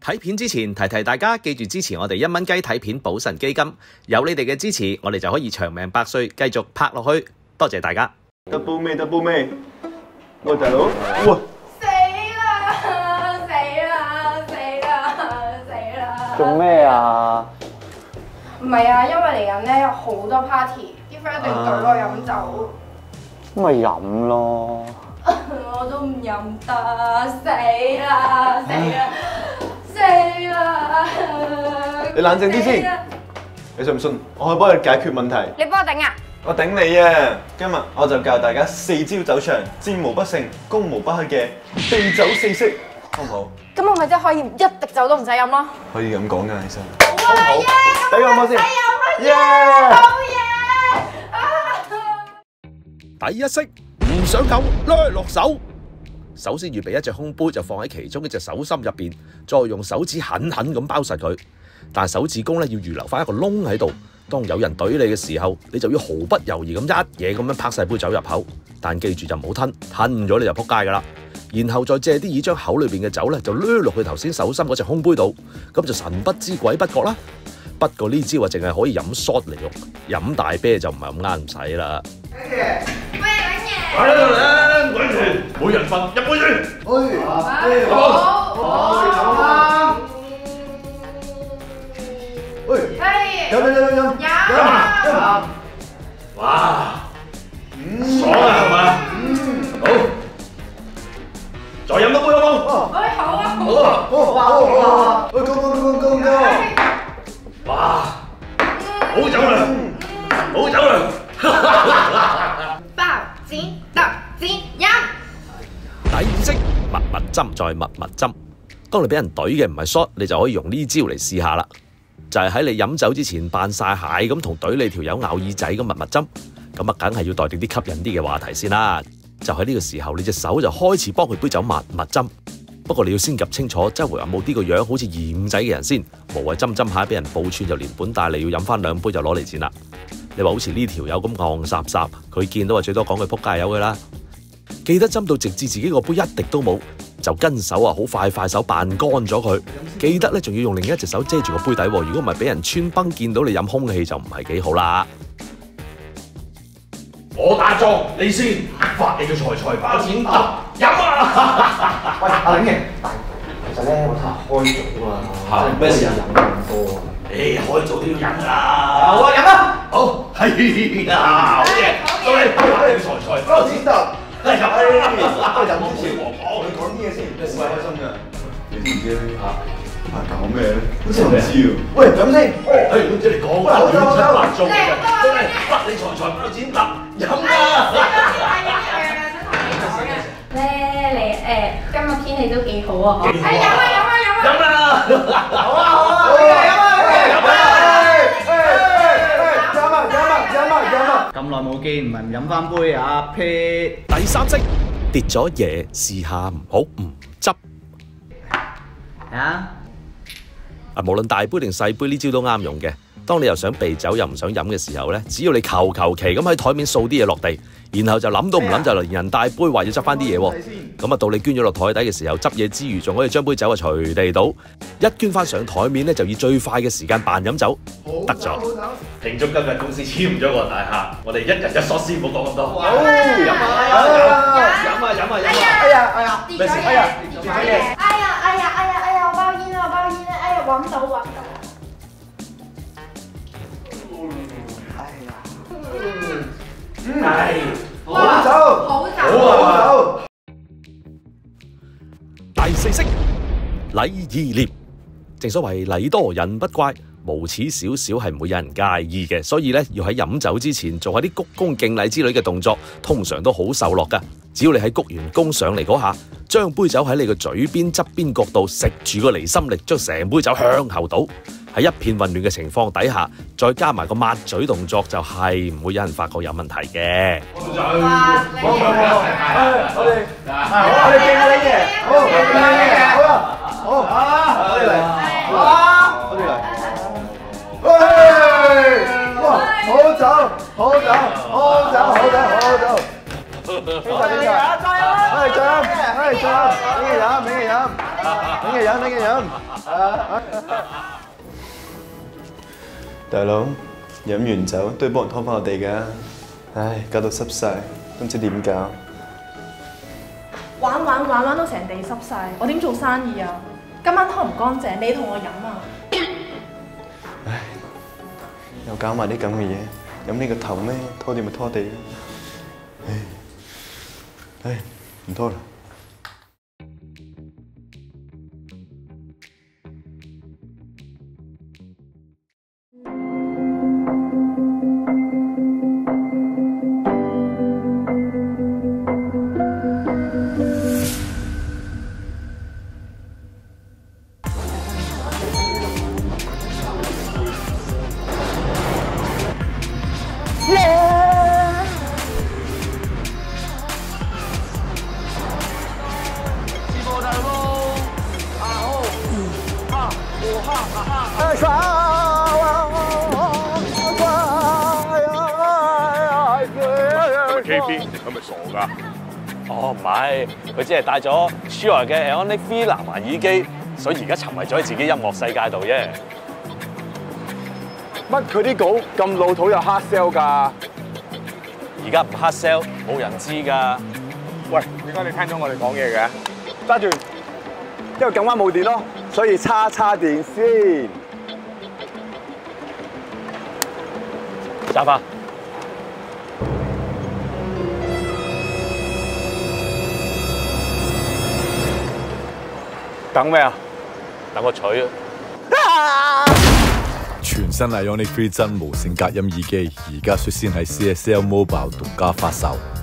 睇片之前提提大家，記住支持我哋1蚊雞睇片補腎基金，有你哋嘅支持，我哋就可以長命百歲，繼續拍落去。多謝大家。 double 咩？喂大佬，哇！ 死啦！ 做咩啊？ 唔係啊，因為嚟緊咧有好多 party，啲 friend 一定對我飲酒。 咁咪飲咯。 我都唔飲得，死啦！ 你冷靜啲先，你信唔信？我可以幫你解決問題。 你幫我頂啊！ 我頂你啊！今日我就教大家4招走場，戰無不勝、攻無不克嘅避酒4式，好唔好？ 咁我咪真係可以一滴酒都唔使飲咯。 可以咁講㗎，其實。 好啊！耶！ 抵我摸先。 耶！好嘢！ 第一式唔想嘔，掠落手。首先預備一隻空杯，就放喺其中一隻手心入邊，再用手指狠狠咁包實佢。但係手指公咧要預留翻一個窿喺度。當有人懟你嘅時候，你就要毫不猶豫咁一嘢咁樣拍晒杯酒入口。但記住就唔好吞咗你就撲街噶啦。然後再借啲意將口裏邊嘅酒咧就掠落去頭先手心嗰隻空杯度，咁就神不知鬼不覺啦。不過呢招啊，淨係可以飲 shot 嚟用，飲大啤就唔係咁啱唔使啦。 嚟，滾住，每人分1杯先。 好。 飲！ 哇，爽啊係嘛？好，再飲多杯好冇？ 好啊！ 好！ 哇，好酒量，好酒量。 包剪揼剪飲。 第二式密密針再密密針。當你俾人懟嘅唔係 shot，你就可以用呢招嚟試下啦。就係喺你飲酒之前扮晒蟹咁同懟你條友咬耳仔咁密密針，咁啊梗係要待定啲吸引啲嘅話題先啦。就喺呢個時候，你隻手就開始幫佢杯酒密密針。不過你要先及清楚周圍有冇啲個樣好似二五仔嘅人先，無謂針下俾人報串就連本帶利要飲翻2杯就攞嚟錢啦。你話好似呢條友咁戇霎霎，佢見到啊最多講句仆街友嘅啦。記得針到直至自己個杯一滴都冇，就跟手啊好快手扮乾咗佢。記得咧仲要用另一隻手遮住個杯底，如果唔係俾人穿崩見到你飲空氣就唔係幾好啦。 我打莊你先，發你嘅財包錢揼飲啊！ 喂，阿玲嘅，其實咧我睇下開早啊，咩事啊？飲咁多啊？ 開早都要飲㗎。 好啊，飲啊！ 好，係啊，好嘢，到你發你嘅財包錢揼。飲啊！ 飲之前，你講啲嘢先，你先開心㗎。你知唔知咧？搞咩咧？好似唔知喎。喂，飲先。 唔知你講乜？亂七八糟嘅，真係發你財包錢揼飲啊！ 咧你今日天氣都幾好啊！ 幾好啊！飲啦！ 好啊！咁耐冇見，唔係唔飲翻杯啊 P。 第三式跌咗嘢試下唔好唔執。無論大杯定細杯呢招都啱用嘅。當你又想避酒又唔想飲嘅時候咧，只要你求其咁喺台面掃啲嘢落地，然後就諗都唔諗就連人大杯話要執翻啲嘢喎。咁啊到你捐咗落台底嘅時候，執嘢之餘仲可以將杯酒啊隨地倒，一捐翻上台面咧就以最快嘅時間扮飲酒，得咗。 慶祝今日公司簽咗個大客，我哋一人一鎖先，唔好講咁多。 好，飲啊！ 哎呀， 跌咗嘢！哎呀！我包煙啊！揾到！ 好酒。 第四式禮義廉，正所謂禮多人不怪，無恥少少係唔會有人介意嘅，所以咧要喺飲酒之前做下啲鞠躬敬禮之類嘅動作，通常都好受落噶。只要你喺鞠完躬上嚟嗰下，將杯酒喺你個嘴邊側邊角度食住個離心力，將成杯酒向後倒。喺一片混亂嘅情況底下，再加埋個抹嘴動作，就係唔會有人發覺有問題嘅。 我哋敬下你嘅，我哋嚟，哇，好酒，加油！加油！俾佢飲。 等佢飲，等佢飲。大佬，飲完酒都要幫人拖翻我哋㗎。唉，搞到濕晒，都唔知點搞。 玩到成地濕晒，我點做生意啊？今晚拖唔乾淨，你同我飲啊！ 唉，又搞埋啲咁嘅嘢，飲呢個頭咩？拖地咪拖地啦。唉，唔拖啦。 KB 係咪傻㗎？ 哦，唔係，佢只係帶咗 Shure 嘅 Ionic 3藍牙耳機，所以而家沉迷咗喺自己音樂世界度啫。 乜佢啲稿咁老土又 hard sell 㗎？ 而家唔 hard sell，冇人知㗎。 喂，點解你聽咗我哋講嘢嘅？揸住，因為咁啱冇電咯，所以叉電先。 揸翻。 等咩啊？ 等我取啊！ 全新 Ionic 3真無線隔音耳機，而家率先喺CSL Mobile 獨家發售。